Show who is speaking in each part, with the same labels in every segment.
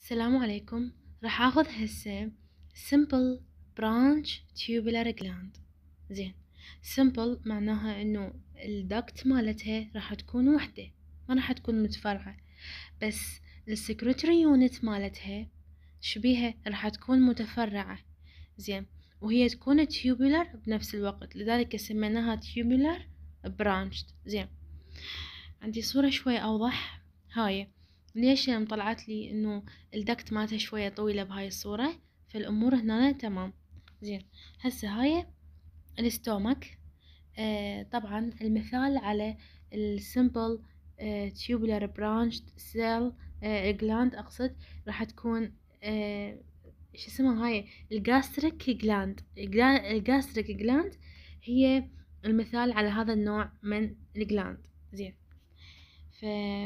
Speaker 1: السلام عليكم. راح اخذ هسه simple branch tubular gland. زين، simple معناها انه الدكت مالتها راح تكون وحدة، ما راح تكون متفرعة، بس السكرتري يونت مالتها شبيها راح تكون متفرعة. زين، وهي تكون tubular بنفس الوقت، لذلك سميناها tubular branched. زين، عندي صورة شوي اوضح. هاي ليش طلعت لي انه الدكت مالتها شوية طويلة بهاي الصورة، فالامور هنا تمام. زين، هسه هاي الستومك. طبعا المثال على السمبل tubular branched cell gland اقصد راح تكون شو اسمها هاي الجاستريك جلاند. الجاستريك جلاند هي المثال على هذا النوع من الجلاند. زين، ف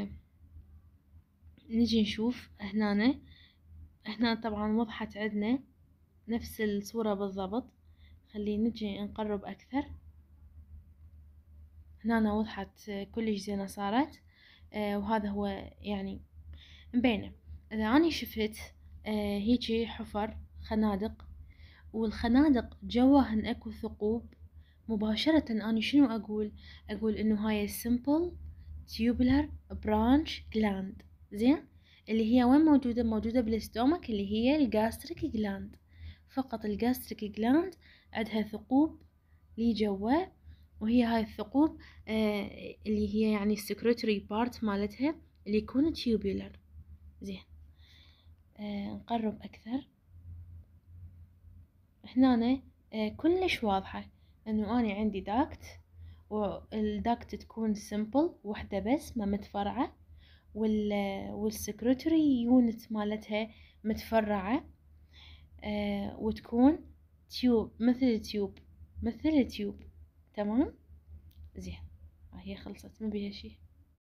Speaker 1: نجي نشوف هنا طبعا وضحت عندنا نفس الصورة بالضبط. خلينا نجي نقرب أكثر. هنا وضحت كلش زينة صارت. وهذا هو يعني مبينة. إذا أنا شفت هيجي حفر خنادق، والخنادق جواهن أكو ثقوب، مباشرة أنا شنو أقول إنه هاي simple tubular branch gland. زين، اللي هي وين موجودة بالستومك، اللي هي الجاستريك جلاند. فقط الجاستريك جلاند عندها ثقوب لي جوا، وهي هاي الثقوب اللي هي يعني السكرتري بارت مالتها اللي يكون tubular. زين، نقرب أكثر. هنا كلش واضحة إنه أنا عندي داكت، والداكت تكون simple وحدة بس ما متفرعة، والسكرتري يونت مالتها متفرعة، وتكون تيوب مثل تيوب. تمام. زين، هي خلصت ما بيها شي.